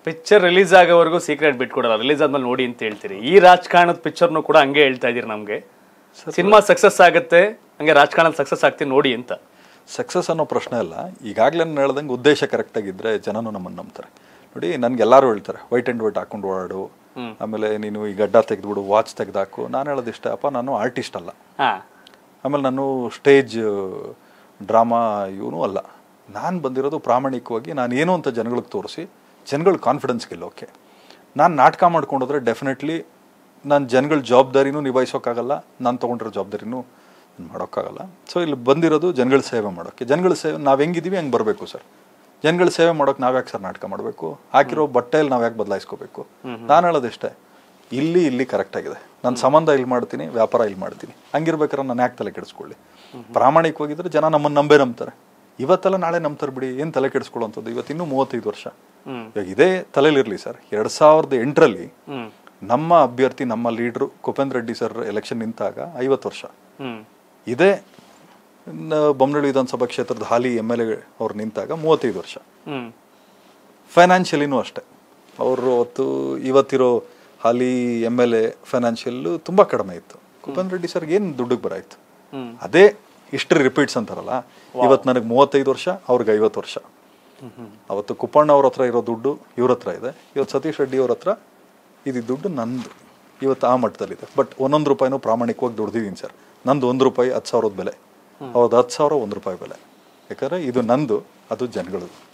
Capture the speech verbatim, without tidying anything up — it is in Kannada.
ಪಿಕ್ಚರ್ ರಿಲೀಸ್ ಆಗೋವರೆಗೂ ಸೀಕ್ರೆಟ್ ಬಿಟ್ಕೊಡಲ್ಲ, ರಿಲೀಸ್ ಆದ್ಮೇಲೆ ನೋಡಿ ಅಂತ ಹೇಳ್ತೀರಿ. ಈ ರಾಜಕಾರಣದ ಪಿಕ್ಚರ್ನು ಕೂಡ ಹಂಗೆ ಹೇಳ್ತಾ ಇದೀರಿ ನಮ್ಗೆ, ಸಿನಿಮಾ ಸಕ್ಸಸ್ ಆಗುತ್ತೆ ಹಂಗೆ ರಾಜಕಾರಣದ ಸಕ್ಸಸ್ ಆಗ್ತೀನಿ ನೋಡಿ ಅಂತ. ಸಕ್ಸಸ್ ಅನ್ನೋ ಪ್ರಶ್ನೆ ಅಲ್ಲ, ಈಗಾಗಲೇ ನಾನು ಹೇಳ್ದಂಗೆ ಉದ್ದೇಶ ಕರೆಕ್ಟಾಗಿದ್ದರೆ ಜನನು ನಮ್ಮನ್ನು ನಂಬ್ತಾರೆ. ನೋಡಿ ನನಗೆ ಎಲ್ಲರೂ ಹೇಳ್ತಾರೆ ವೈಟ್ ಆ್ಯಂಡ್ ವೈಟ್ ಹಾಕೊಂಡು ಓಡಾಡು, ಆಮೇಲೆ ನೀನು ಈ ಗಡ್ಡ ತೆಗೆದ್ಬಿಡು, ವಾಚ್ ತೆಗೆದಾಕು. ನಾನು ಹೇಳೋದು ಇಷ್ಟ, ಅಪ್ಪ ನಾನು ಆರ್ಟಿಸ್ಟ್ ಅಲ್ಲ, ಆಮೇಲೆ ನಾನು ಸ್ಟೇಜ್ ಡ್ರಾಮಾ ಇವನು ಅಲ್ಲ. ನಾನು ಬಂದಿರೋದು ಪ್ರಾಮಾಣಿಕವಾಗಿ ನಾನು ಏನು ಅಂತ ಜನಗಳಿಗೆ ತೋರಿಸಿ ಜನಗಳ ಕಾನ್ಫಿಡೆನ್ಸ್ ಗೆಲ್ಲೋಕೆ. ನಾನು ನಾಟಕ ಮಾಡ್ಕೊಂಡೋದ್ರೆ ಡೆಫಿನೆಟ್ಲಿ ನಾನು ಜನಗಳ ಜವಾಬ್ದಾರಿನೂ ನಿಭಾಯಿಸೋಕ್ಕಾಗಲ್ಲ, ನಾನು ತೊಗೊಂಡಿರೋ ಜವಾಬ್ದಾರಿನೂ ಮಾಡೋಕ್ಕಾಗಲ್ಲ. ಸೊ ಇಲ್ಲಿ ಬಂದಿರೋದು ಜನಗಳ ಸೇವೆ ಮಾಡೋಕ್ಕೆ. ಜನಗಳ ಸೇವೆ ನಾವು ಹೆಂಗಿದ್ದೀವಿ ಹಂಗೆ ಬರಬೇಕು ಸರ್. ಜನಗಳ ಸೇವೆ ಮಾಡೋಕೆ ನಾವ್ಯಾಕೆ ಸರ್ ನಾಟಕ ಮಾಡಬೇಕು? ಹಾಕಿರೋ ಬಟ್ಟೆಯಲ್ಲಿ ನಾವ್ಯಾಕೆ ಬದಲಾಯಿಸ್ಕೋಬೇಕು? ನಾನು ಹೇಳೋದಿಷ್ಟೇ, ಇಲ್ಲಿ ಇಲ್ಲಿ ಕರೆಕ್ಟಾಗಿದೆ, ನನ್ನ ಸಂಬಂಧ ಇಲ್ಲಿ ಮಾಡ್ತೀನಿ, ವ್ಯಾಪಾರ ಇಲ್ಲಿ ಮಾಡ್ತೀನಿ, ಹಂಗಿರ್ಬೇಕಾದ್ರೆ ನಾನು ಯಾಕೆ ತಲೆ ಕೆಡಿಸ್ಕೊಳ್ಳಿ? ಪ್ರಾಮಾಣಿಕವಾಗಿದ್ದರೆ ಜನ ನಮ್ಮನ್ನು ನಂಬೇ ನಂಬ್ತಾರೆ. ಇವತ್ತೆಲ್ಲ ನಾಳೆ ನಂಬ್ತಾರೆ ಬಿಡಿ, ಏನು ತಲೆ ಕೆಡಿಸ್ಕೊಳ್ಳೋಂಥದ್ದು. ಇವತ್ತಿನ್ನೂ ಮೂವತ್ತೈದು ವರ್ಷ. ಇವಾಗ ಇದೇ ತಲೆಯಲ್ಲಿರಲಿ ಸರ್, ಎರಡು ಸಾವಿರದ ಎಂಟರಲ್ಲಿ ನಮ್ಮ ಅಭ್ಯರ್ಥಿ ನಮ್ಮ ಲೀಡ್ರು ಕುಪೇಂದ್ರ ರೆಡ್ಡಿ ಸರ್ ಎಲೆಕ್ಷನ್ ನಿಂತಾಗ ಐವತ್ತು ವರ್ಷ. ಇದೇ ಬೊಮ್ಮನಹಳ್ಳಿ ವಿಧಾನಸಭಾ ಕ್ಷೇತ್ರದ ಹಾಲಿ ಎಮ್ ಎಲ್ ಎ ಅವ್ರು ನಿಂತಾಗ ಮೂವತ್ತೈದು ವರ್ಷ. ಫೈನಾನ್ಷಿಯಲಿನೂ ಅಷ್ಟೇ, ಅವರು ಅವತ್ತು ಇವತ್ತಿರೋ ಹಾಲಿ ಎಮ್ ಎಲ್ ಎ ಫೈನಾನ್ಷಿಯಲ್ಲು ತುಂಬ ಕಡಿಮೆ ಇತ್ತು. ಕುಪೇಂದ್ರ ರೆಡ್ಡಿ ಸರ್ಗೆ ಏನು ದುಡ್ಡಿಗೆ ಬರಾಯಿತು? ಅದೇ ಹಿಸ್ಟ್ರಿ ರಿಪೀಟ್ಸ್ ಅಂತಾರಲ್ಲ, ಇವತ್ತು ನನಗೆ ಮೂವತ್ತೈದು ವರ್ಷ, ಅವ್ರಿಗೆ ಐವತ್ತು ವರ್ಷ. ಅವತ್ತು ಕುಪ್ಪಣ್ಣ ಅವ್ರ ಹತ್ರ ಇರೋ ದುಡ್ಡು ಇವ್ರ ಹತ್ರ ಇದೆ, ಇವತ್ತು ಸತೀಶ್ ರೆಡ್ಡಿ ಅವ್ರ ಹತ್ರ ಇದು ದುಡ್ಡು ನಂದು ಇವತ್ತು ಆ ಮಟ್ಟದಲ್ಲಿದೆ. ಬಟ್ ಒಂದೊಂದು ರೂಪಾಯಿನೂ ಪ್ರಾಮಾಣಿಕವಾಗಿ ದುಡ್ದಿದ್ದೀನಿ ಸರ್. ನಂದು ಒಂದು ರೂಪಾಯಿ ಹತ್ತು ಸಾವಿರದ ಬೆಲೆ, ಅವ್ರದ್ದು ಹತ್ತು ಸಾವಿರ ಒಂದು ರೂಪಾಯಿ ಬೆಲೆ. ಯಾಕಂದರೆ ಇದು ನಂದು, ಅದು ಜನಗಳದು.